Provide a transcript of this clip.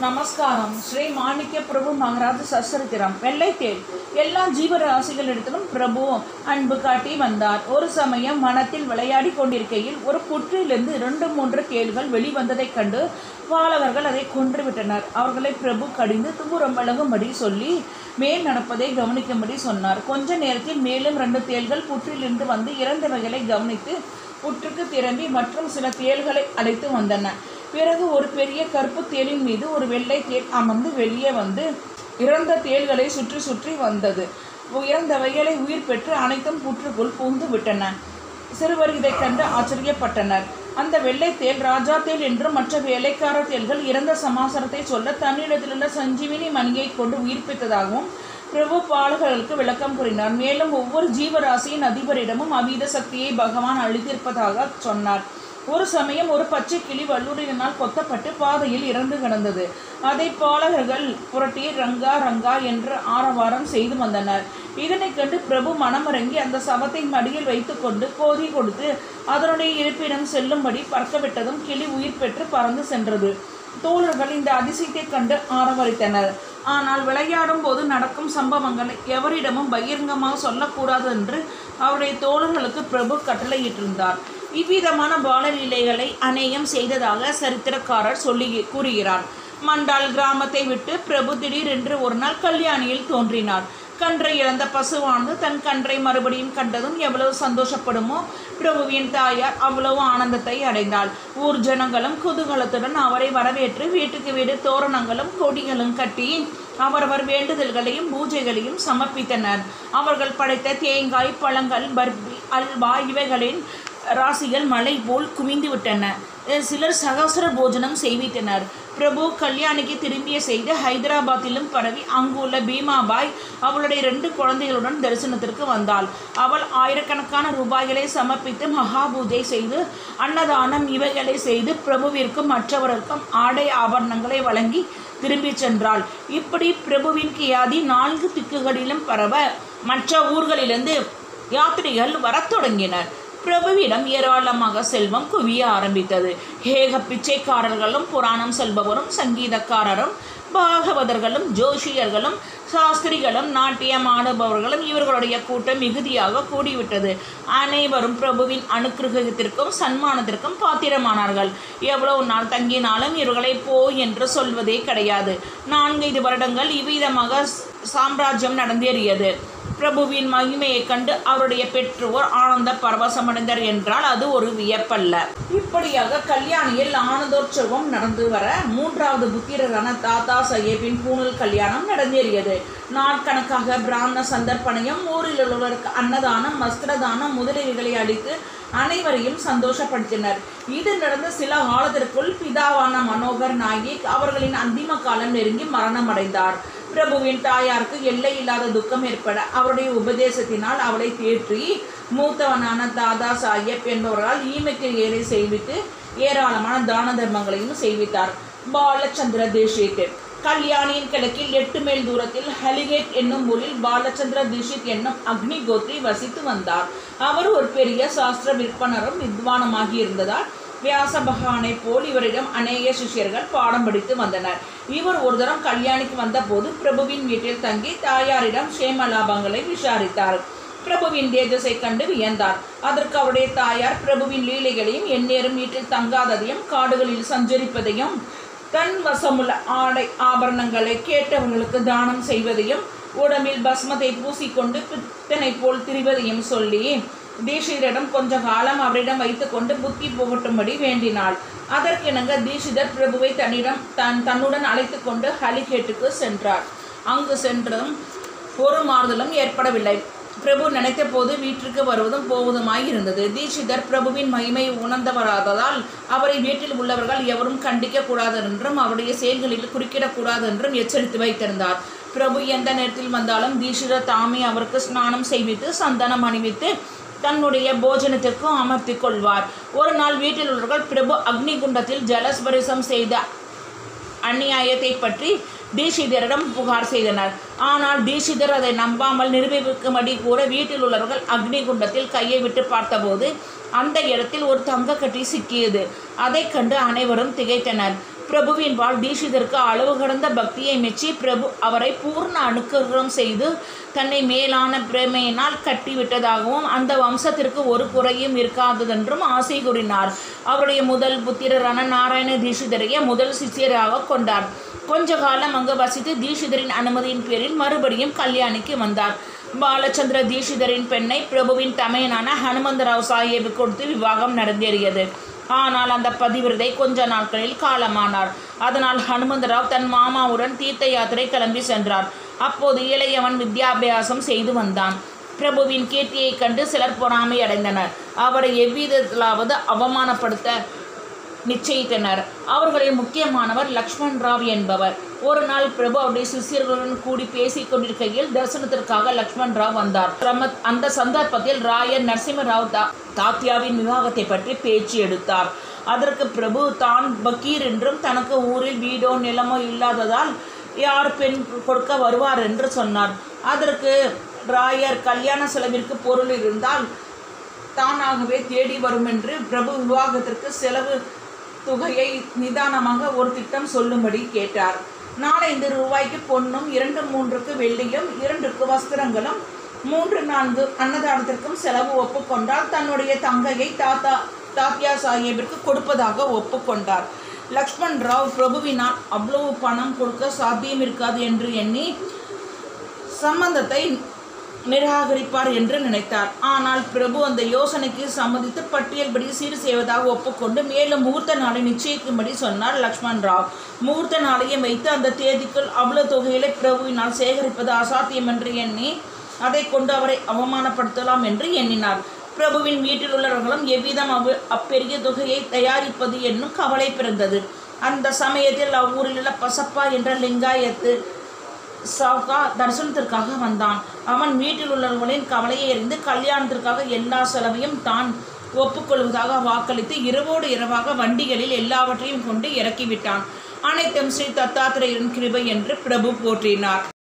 நமஸ்காரம். ஸ்ரீ மாணிக்க பிரபு மகராஜ சஸ்திரம். வெள்ளைத்தேள் எல்லா ஜீவராசிகளிடத்திலும் பிரபு அன்பு காட்டி வந்தார். ஒரு சமயம் வனத்தில் விளையாடி கொண்டிருக்கையில் ஒரு புற்றிலிருந்து 2-3 தேள்கள் வெளிவந்ததைக் கண்டு பாலகர்கள் அதை கொன்றுவிட்டனர். அவர்களை பிரபு கடிந்து தூரம் விலகும்படி சொல்லி மேல் நடப்பதை கவனிக்கும்படி சொன்னார். கொஞ்ச நேரத்தில் மேலும் 2 தேள்கள் புற்றிலிருந்து வந்து இறந்தவைகளை கவனித்து புற்றுக்கு திரும்பி மற்றும் சில தேள்களை அழைத்து வந்தன. பிறகு ஒரு பெரிய கருப்பு தேளின் மீது ஒரு வெள்ளை தேள் அமர்ந்து வெளியே வந்து இறந்த தேள்களை சுற்றி சுற்றி வந்தது. இறந்தவைகளை உயிர் பெற்று அனைத்தும் புற்றுக்குள் புகுந்து விட்டன. சிறுவர் இதை கண்டு ஆச்சரியப்பட்டனர். அந்த வெள்ளை தேள் ராஜா தேள் என்றும் மற்ற வேலைக்கார தேள்கள் இறந்த சமாசாரத்தை சொல்ல தன்னிடத்திலுள்ள சஞ்சீவினி மணியை கொண்டு உயிர்ப்பித்ததாகவும் பிரபு பாலகர்களுக்கு விளக்கம் கூறினார். மேலும் ஒவ்வொரு ஜீவராசியின் அதிபரிடமும் அதீத சக்தியை பகவான் அளித்திருப்பதாக சொன்னார். ஒரு சமயம் ஒரு பச்சை கிளி வல்லூரினால் கொத்தப்பட்டு பாதையில் இறந்து கிடந்தது. அதை பாலகர்கள் புரட்டி ரங்கா ரங்கா என்று ஆரவாரம் செய்து வந்தனர். இதனை கண்டு பிரபு மனமிறங்கி அந்த சவத்தை மடியில் வைத்து கொண்டு கோதி கொடுத்து அதனுடைய இருப்பிடம் செல்லும்படி பறக்கவிட்டதும் கிளி உயிர் பெற்று பறந்து சென்றது. தோழர்கள் இந்த அதிசயத்தை கண்டு ஆரவரித்தனர். ஆனால் விளையாடும் போது நடக்கும் சம்பவங்களை எவரிடமும் பகிரங்கமாக சொல்லக்கூடாது என்று அவருடைய தோழர்களுக்கு பிரபு கட்டளையிட்டிருந்தார். இவ்விதமான பாலலீலைகளை அநேகம் செய்ததாக சரித்திரக்காரர் கூறுகிறார். மண்டால் கிராமத்தை விட்டு பிரபு திடீரென்று ஒரு நாள் கல்யாணியில் தோன்றினார். கன்றை இழந்த பசுவானது தன் கன்றை மறுபடியும் கண்டதும் எவ்வளவு சந்தோஷப்படுமோ பிரபுவின் தாயார் அவ்வளவு ஆனந்தத்தை அடைந்தாள். ஊர் ஜனங்களும் குதூகலத்துடன் அவரை வரவேற்று வீட்டுக்கு வீடு தோரணங்களும் கொடிகளும் கட்டி அவரவர் வேண்டுதல்களையும் பூஜைகளையும் சமர்ப்பித்தனர். அவர்கள் படைத்த தேங்காய், பழங்கள், பர்பி, அல்வா இவைகளின் ராசிகள் மலை போல் குவிந்து விட்டன. சிலர் சகசர போஜனம் செய்வித்தனர். பிரபு கல்யாணிக்கு திரும்பிய செய்து ஹைதராபாத்திலும் பரவி அங்குள்ள பீமாபாய் அவளுடைய 2 குழந்தைகளுடன் தரிசனத்திற்கு வந்தாள். அவள் ஆயிரக்கணக்கான ரூபாய்களை சமர்ப்பித்து மகா பூஜை செய்து அன்னதானம் இவைகளை செய்து பிரபுவிற்கும் மற்றவர்களுக்கும் ஆடை ஆபரணங்களை வழங்கி திரும்பி சென்றாள். இப்படி பிரபுவின் கியாதி 4 திக்குகளிலும் பரவ மற்ற ஊர்களிலிருந்து யாத்திரிகள் வரத் தொடங்கினர். பிரபுவிடம் ஏராளமாக செல்வம் குவிய ஆரம்பித்தது. ஏக பிச்சைக்காரர்களும் புராணம் சொல்பவரும் சங்கீதக்காரரும் பாகவதர்களும் ஜோஷியர்களும் சாஸ்திரிகளும் நாட்டியம் ஆடுபவர்களும் இவர்களுடைய கூட்டம் மிகுதியாக கூடிவிட்டது. அனைவரும் பிரபுவின் அனுக்கிரகத்திற்கும் சன்மானத்திற்கும் பாத்திரமானார்கள். எவ்வளவு நாள் தங்கினாலும் இவர்களை போ என்று சொல்வதே கிடையாது. 4-5 வருடங்கள் இவ்விதமாக சாம்ராஜ்யம் நடந்தேறியது. பிரபுவின் மகிமையை கண்டு அவருடைய பெற்றோர் ஆனந்த பரவசமடைந்தர் என்றால் அது ஒரு வியப்பல்ல. இப்படியாக கல்யாணியில் ஆனந்தோற்சவம் நடந்து வர 3வது புத்திரரான தாத்தா சாஹேபின் பூணூல் கல்யாணம் நடந்தேறியது. நாட்கணக்காக பிராமண சந்தர்ப்பணையும் ஊரில் உள்ளவருக்கு அன்னதானம், வஸ்திரதானம் முதலியவைகளை அளித்து அனைவரையும் சந்தோஷப்படுத்தினர். இது நடந்த சில காலத்திற்குள் பிதாவான மனோகர் நாயக் அவர்களின் அந்திம காலம் நெருங்கி மரணம் அடைந்தார். பிரபுவின் தாயாருக்கு எல்லை இல்லாத துக்கம் ஏற்பட அவருடைய உபதேசத்தினால் அவளை தேற்றி மூத்தவனான தாதா சாஹேப் என்பவரால் ஈமக்கிரியரை செய்வித்து ஏராளமான தான தர்மங்களையும் செய்வித்தார். பாலச்சந்திர தீட்சித் கல்யாணியின் கிழக்கில் 8 மைல் தூரத்தில் ஹலிகேட் என்னும் ஊரில் பாலச்சந்திர தீட்சித் என்னும் அக்னிகோத்ரி வசித்து வந்தார். அவர் ஒரு பெரிய சாஸ்திர விற்பனரும் வித்வானுமாகி இருந்ததால் வியாச பகவானை போல் இவரிடம் அநேக சிஷ்யர்கள் பாடம் படித்து வந்தனர். இவர் ஒரு தரம் கல்யாணிக்கு வந்தபோது பிரபுவின் வீட்டில் தங்கி தாயாரிடம் சேமலாபங்களை விசாரித்தார். பிரபுவின் தேஜஸை கண்டு வியந்தார். அதற்கு அவருடைய தாயார் பிரபுவின் லீலைகளையும் எந்நேரம் வீட்டில் தங்காததையும் காடுகளில் சஞ்சரிப்பதையும் தன் வசமுள்ள ஆடை ஆபரணங்களை கேட்டவர்களுக்கு தானம் செய்வதையும் உடம்பில் பஸ்மத்தை பூசிக்கொண்டு பித்தனை போல் திரிவதையும் சொல்லி தீட்சிதரிடம் கொஞ்ச காலம் அவரிடம் வைத்துக்கொண்டு புத்தி புகட்டும்படி வேண்டினாள். அதற்கிணங்க தீட்சிதர் பிரபுவை தன்னுடன் அழைத்து கொண்டு ஹலிகேட்டுக்கு சென்றார். அங்கு சென்றும் ஒரு மாறுதலும் ஏற்படவில்லை. பிரபு நினைத்த போது வீட்டிற்கு வருவதும் போவதுமாய் இருந்தது. தீட்சிதர் பிரபுவின் மகிமை உணர்ந்தவராததால் அவரை வீட்டில் உள்ளவர்கள் எவரும் கண்டிக்க கூடாது என்றும் அவருடைய செயல்களில் குறுக்கிடக்கூடாது என்றும் எச்சரித்து வைத்திருந்தார். பிரபு எந்த நேரத்தில் வந்தாலும் தீட்சிதர் தாமே அவருக்கு ஸ்நானம் செய்வித்து சந்தனம் அணிவித்து தன்னுடைய போஜனத்திற்கு அமர்த்தி கொள்வார். ஒரு நாள் வீட்டில் உள்ளவர்கள் பிரபு அக்னிகுண்டத்தில் ஜலஸ்பரிசம் செய்த அந்நியாயத்தை பற்றி தீட்சிதரிடம் புகார் செய்தனர். ஆனால் தீட்சிதர் அதை நம்பாமல் நிரூபிக்கும்படி கூற வீட்டில் உள்ளவர்கள் அக்னிகுண்டத்தில் கையை விட்டு பார்த்தபோது அந்த இடத்தில் ஒரு தங்கக்கட்டி சிக்கியது. அதை கண்டு அனைவரும் திகைத்தனர். பிரபுவின் பால் தீட்சிதருக்கு அளவு கடந்த பக்தியை மெச்சி பிரபு அவரை பூர்ண அனுக்கிரகம் செய்து தன்னை மேலான பிரமையினால் கட்டிவிட்டதாகவும் அந்த வம்சத்திற்கு ஒரு குறையும் இருக்காததென்றும் ஆசை கூறினார். அவருடைய முதல் புத்திரரான நாராயண தீட்சிதரையே முதல் சிஷியராக கொண்டார். கொஞ்ச காலம் அங்கு வசித்து தீட்சிதரின் அனுமதியின் பேரில் மறுபடியும் கல்யாணிக்கு வந்தார். பாலச்சந்திர தீட்சிதரின் பெண்ணை பிரபுவின் தமையனான ஹனுமந்தராவ் சாஹேபுக்கு கொடுத்து விவாகம் நடந்தேறியது. ஆனால் அந்த பதிவிரதை கொஞ்ச நாட்களில் காலமானார். அதனால் ஹனுமந்தராவ் தன் மாமாவுடன் தீர்த்த யாத்திரை கிளம்பி சென்றார். அப்போது இளையவன் வித்யாபியாசம் செய்து வந்தான். பிரபுவின் கீர்த்தியை கண்டு சிலர் பொறாமை அடைந்தனர். அவரை எவ்விதத்திலாவது அவமானப்படுத்த நிச்சயித்தனர். அவர்களில் முக்கியமானவர் லக்ஷ்மண் ராவ் என்பவர். ஒரு நாள் பிரபு அவருடைய சிஷியர்களுடன் கூடி பேசிக் கொண்டிருக்கையில் தரிசனத்திற்காக லக்ஷ்மண் ராவ் வந்தார். அந்த சந்தர்ப்பத்தில் ராயர் நரசிம்மராவ் தாத்தியாவின் விவாகத்தை பற்றி பேச்சு எடுத்தார். அதற்கு பிரபு தான் பக்கீர் என்றும் தனக்கு ஊரில் வீடோ நிலமோ இல்லாததால் யார் பெண் கொடுக்க வருவார் என்று சொன்னார். அதற்கு ராயர் கல்யாண செலவிற்கு பொருள் இருந்தால் தானாகவே தேடி வரும் என்று பிரபு விவாகத்திற்கு செலவு தொகையை நிதானமாக ஒரு திட்டம் சொல்லும்படி கேட்டார். 4-5 ரூபாய்க்கு பொன்னும் 2-3 வெள்ளியும் 2 வஸ்திரங்களும் 3-4 அன்னதானத்திற்கும் செலவு ஒப்புக்கொண்டால் தன்னுடைய தங்கையை தாத்தியா சாஹேபிற்கு கொடுப்பதாக ஒப்புக்கொண்டார். லக்ஷ்மண் ராவ் பிரபுவினால் அவ்வளவு பணம் கொடுக்க சாத்தியம் இருக்காது என்று எண்ணி சம்பந்தத்தை நிராகரிப்பார் என்று நினைத்தார். ஆனால் பிரபு அந்த யோசனைக்கு சம்மதித்து பட்டியல்படி சீர் செய்வதாக ஒப்புக்கொண்டு மேலும் முகூர்த்த நாளை நிச்சயிக்கும்படி சொன்னார் லக்ஷ்மண் ராவ். முகூர்த்த நாளையும் வைத்து அந்த தேதிக்குள் அவ்வளவு தொகைகளை பிரபுவினால் சேகரிப்பது அசாத்தியம் என்று எண்ணி அதை கொண்டு அவரை அவமானப்படுத்தலாம் என்று எண்ணினார். பிரபுவின் வீட்டில் உள்ளவர்களும் எவ்விதம் அப்பெரிய தொகையை தயாரிப்பது என்னும் கவலை பிறந்தது. அந்த சமயத்தில் அவ்வூரில் உள்ள பசப்பா என்ற லிங்காயத்து சவுகா தரிசனத்திற்காக வந்தான். அவன் வீட்டில் உள்ளவர்களின் கவலையை அறிந்து கல்யாணத்திற்காக எல்லா செலவையும் தான் ஒப்புக்கொள்வதாக வாக்களித்து இரவோடு இரவாக வண்டிகளில் எல்லாவற்றையும் கொண்டு இறக்கிவிட்டான். அனைத்தும் ஸ்ரீ தத்தாத்திரேயரின் கிருபை என்று பிரபு போற்றினார்.